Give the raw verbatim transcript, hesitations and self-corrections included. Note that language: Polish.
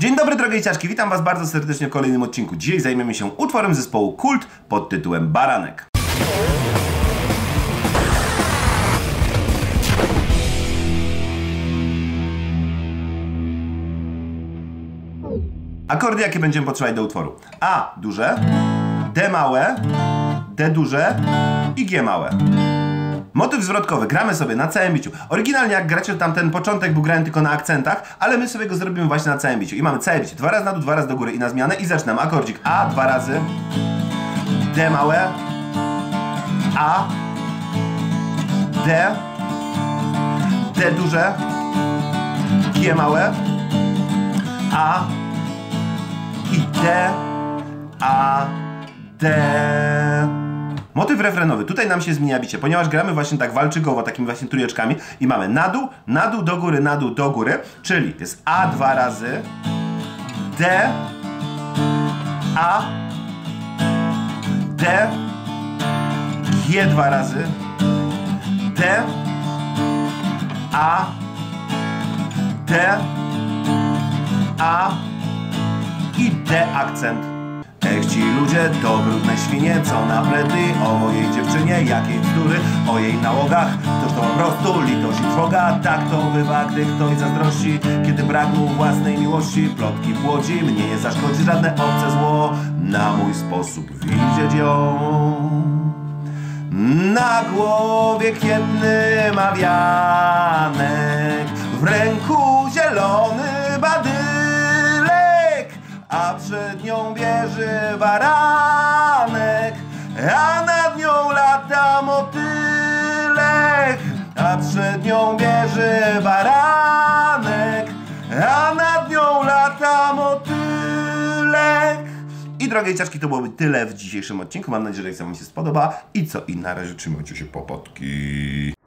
Dzień dobry drogie ciaszki, witam was bardzo serdecznie w kolejnym odcinku. Dzisiaj zajmiemy się utworem zespołu Kult pod tytułem Baranek. Akordy, jakie będziemy potrzebować do utworu: A duże, D małe, D duże i G małe. Motyw zwrotkowy gramy sobie na całym biciu. Oryginalnie jak gracie, tam ten początek był grany tylko na akcentach, ale my sobie go zrobimy właśnie na całym biciu. I mamy całe bicie. Dwa razy na dół, dwa razy do góry i na zmianę. I zaczynam. Akordzik A dwa razy, D małe, A, D, D duże, G małe, A i D, A, D. Motyw refrenowy. Tutaj nam się zmienia bicie, ponieważ gramy właśnie tak walczygowo, takimi właśnie trójeczkami i mamy na dół, na dół, do góry, na dół, do góry, czyli jest A dwa razy, D, A, D, G dwa razy, D, A, D, A i D akcent. Ech ci ludzie to brudne świnie, co napletli o mojej dziewczynie, jakiej bzdury o jej nałogach. Toż to po prostu litość i trwoga, tak to bywa, gdy ktoś zazdrości, kiedy brak mu własnej miłości. Plotki płodzi, mnie nie zaszkodzi żadne obce zło, na mój sposób widzieć ją. Na głowie kwietny ma wianek, w ręku zielony badylek, a przed nią bieży baranek, a nad nią lata motylek, a przed nią bieży baranek, a nad nią lata motylek. I drogie ciaszki, to byłoby tyle w dzisiejszym odcinku. Mam nadzieję, że wam się spodoba. I co? I na razie trzymajcie się, popotki.